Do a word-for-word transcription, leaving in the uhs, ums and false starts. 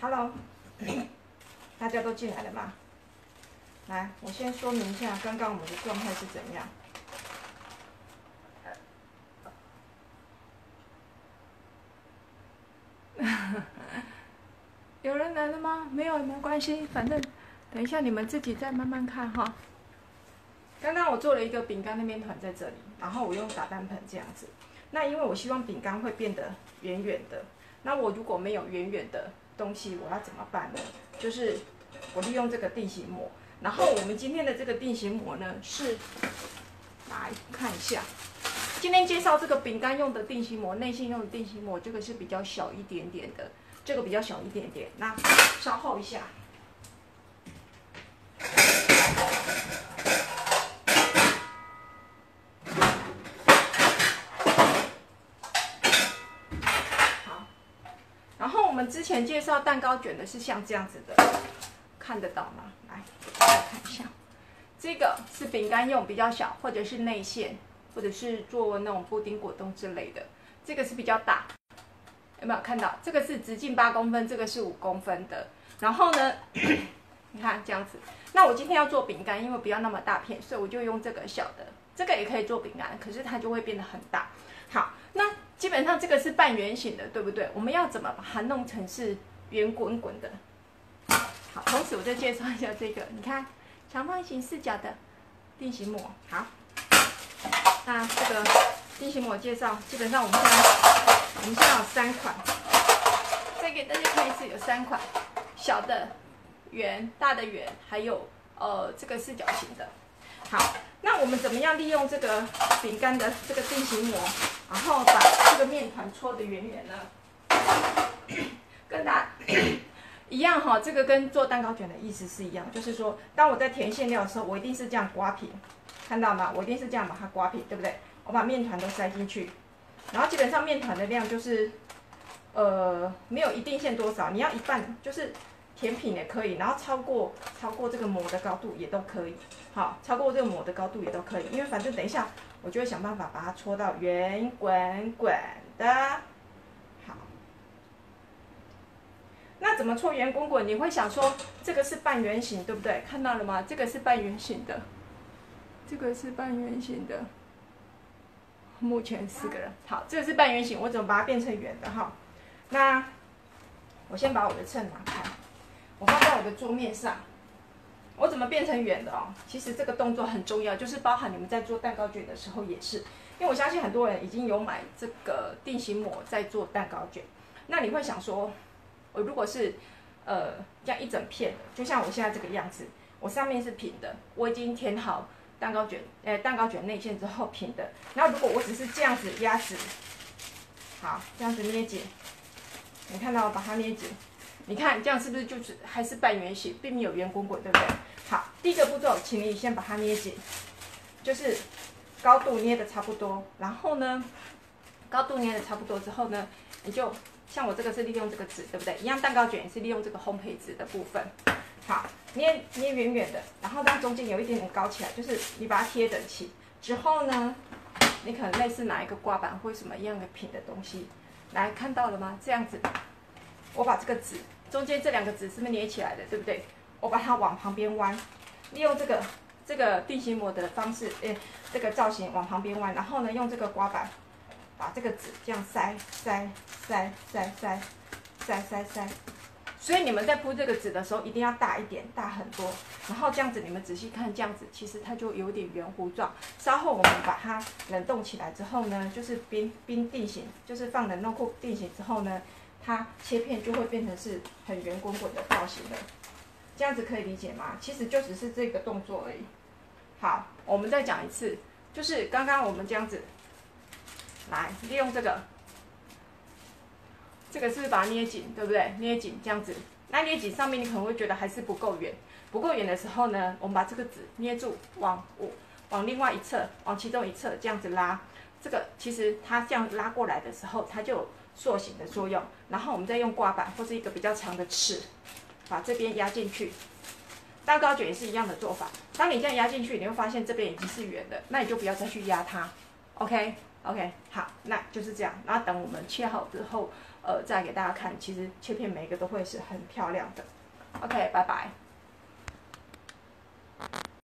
Hello， 大家都进来了吗？来，我先说明一下刚刚我们的状态是怎样。有人来了吗？没有，没关系，反正等一下你们自己再慢慢看哈。刚刚我做了一个饼干的面团在这里，然后我用打蛋盆这样子。那因为我希望饼干会变得圆圆的，那我如果没有圆圆的东西，我要怎么办呢？就是我利用这个定型膜，然后我们今天的这个定型膜呢是，来看一下，今天介绍这个饼干用的定型膜，内馅用的定型膜，这个是比较小一点点的，这个比较小一点点，那稍后一下。我们之前介绍蛋糕卷的是像这样子的，看得到吗？来，大家看一下，这个是饼干用，比较小，或者是内馅，或者是做那种布丁果冻之类的。这个是比较大，有没有看到？这个是直径八公分，这个是五公分的。然后呢，你看这样子。那我今天要做饼干，因为不要那么大片，所以我就用这个小的。这个也可以做饼干，可是它就会变得很大。好，那基本上这个是半圆形的，对不对？我们要怎么把它弄成是圆滚滚的？好，同时我再介绍一下这个，你看长方形四角的定型膜。好，那这个定型膜介绍，基本上我们现在我们现在有三款，再给大家看一次，有三款，小的圆、大的圆，还有呃这个四角形的。好，那我们怎么样利用这个饼干的这个定型膜，然后把这个面团搓得圆圆呢？跟大家一样哈，这个跟做蛋糕卷的意思是一样，就是说，当我在填馅料的时候，我一定是这样刮平，看到吗？我一定是这样把它刮平，对不对？我把面团都塞进去，然后基本上面团的量就是，呃，没有一定限多少，你要一半就是。甜品也可以，然后超过超过这个膜的高度也都可以，好，超过这个膜的高度也都可以，因为反正等一下我就会想办法把它搓到圆滚滚的。好，那怎么搓圆滚滚？你会想说这个是半圆形，对不对？看到了吗？这个是半圆形的，这个是半圆形的。目前四个人，好，这个是半圆形，我怎么把它变成圆的？哈，那我先把我的秤拿开。我放在我的桌面上，我怎么变成圆的哦？其实这个动作很重要，就是包含你们在做蛋糕卷的时候也是，因为我相信很多人已经有买这个定型膜在做蛋糕卷。那你会想说，我如果是呃这样一整片的，就像我现在这个样子，我上面是平的，我已经填好蛋糕卷，呃蛋糕卷内馅之后平的。那如果我只是这样子压直，好，这样子捏紧，你看到我把它捏紧。你看这样是不是就是还是半圆形，并没有圆滚滚，对不对？好，第一个步骤，请你先把它捏紧，就是高度捏的差不多。然后呢，高度捏的差不多之后呢，你就像我这个是利用这个纸，对不对？一样蛋糕卷也是利用这个烘焙纸的部分。好，捏捏圆圆的，然后让中间有一点点高起来，就是你把它贴整齐之后呢，你可能类似拿一个刮板或什么一样的平的东西，来看到了吗？这样子。我把这个纸中间这两个纸是不是捏起来的，对不对？我把它往旁边弯，利用这个这个定型膜的方式，诶，这个造型往旁边弯，然后呢，用这个刮板把这个纸这样塞塞塞塞塞塞塞塞。所以你们在铺这个纸的时候，一定要大一点，大很多。然后这样子，你们仔细看，这样子其实它就有点圆弧状。稍后我们把它冷冻起来之后呢，就是冰冰定型，就是放冷冻库定型之后呢。它切片就会变成是很圆滚滚的造型的，这样子可以理解吗？其实就只是这个动作而已。好，我们再讲一次，就是刚刚我们这样子，来利用这个，这个是不是把它捏紧，对不对？捏紧这样子，那捏紧上面你可能会觉得还是不够圆，不够圆的时候呢，我们把这个纸捏住，往往另外一侧，往其中一侧这样子拉，这个其实它这样拉过来的时候，它就有塑形的作用，然后我们再用刮板或是一个比较长的尺，把这边压进去。蛋糕卷也是一样的做法，当你这样压进去，你会发现这边已经是圆的，那你就不要再去压它 ，OK？ OK， 好，那就是这样。然后等我们切好之后，呃，再给大家看，其实切片每一个都会是很漂亮的。OK， 拜拜。